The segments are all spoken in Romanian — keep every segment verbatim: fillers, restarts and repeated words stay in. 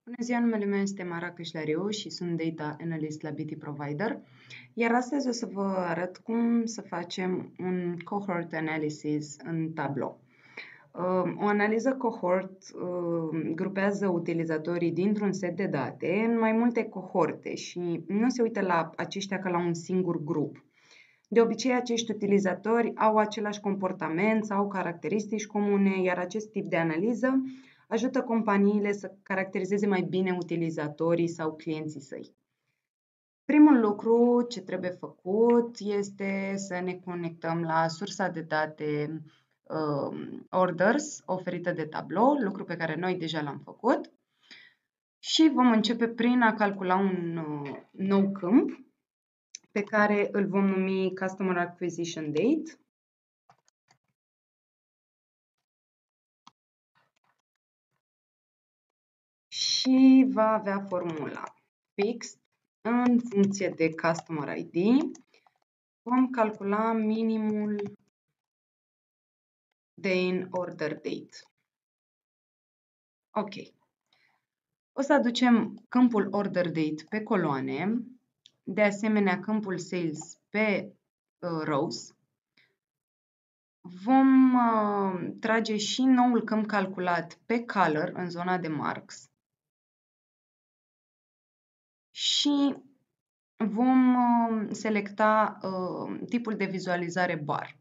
Bună ziua, numele meu este Mara Cășlariu și sunt Data Analyst la B T Provider, iar astăzi o să vă arăt cum să facem un cohort analysis în Tableau. O analiză cohort grupează utilizatorii dintr-un set de date în mai multe cohorte și nu se uită la aceștia ca la un singur grup. De obicei, acești utilizatori au același comportament sau caracteristici comune, iar acest tip de analiză ajută companiile să caracterizeze mai bine utilizatorii sau clienții săi. Primul lucru ce trebuie făcut este să ne conectăm la sursa de date uh, orders oferită de Tableau, lucru pe care noi deja l-am făcut, și vom începe prin a calcula un uh, nou câmp pe care îl vom numi Customer Acquisition Date. Și va avea formula fixed în funcție de Customer I D. Vom calcula minimul din order date. Ok. O să aducem câmpul order date pe coloane, de asemenea câmpul sales pe uh, rows. Vom uh, trage și noul câmp calculat pe color în zona de marks. Și vom uh, selecta uh, tipul de vizualizare bar.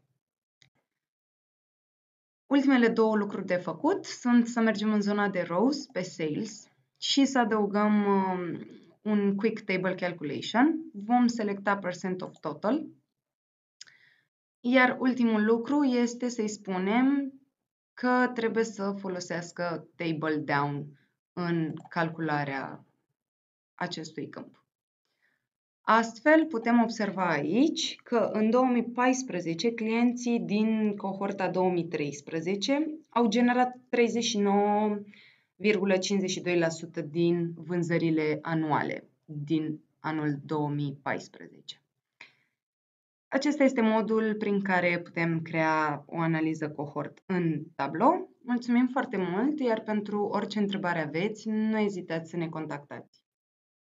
Ultimele două lucruri de făcut sunt să mergem în zona de rows pe sales și să adăugăm uh, un quick table calculation. Vom selecta percent of total. Iar ultimul lucru este să-i spunem că trebuie să folosească table down în calcularea acestui câmp. Astfel, putem observa aici că în două mii paisprezece clienții din cohorta două mii treisprezece au generat treizeci și nouă virgulă cincizeci și doi la sută din vânzările anuale din anul două mii paisprezece. Acesta este modul prin care putem crea o analiză cohort în Tableau. Mulțumim foarte mult, iar pentru orice întrebare aveți, nu ezitați să ne contactați.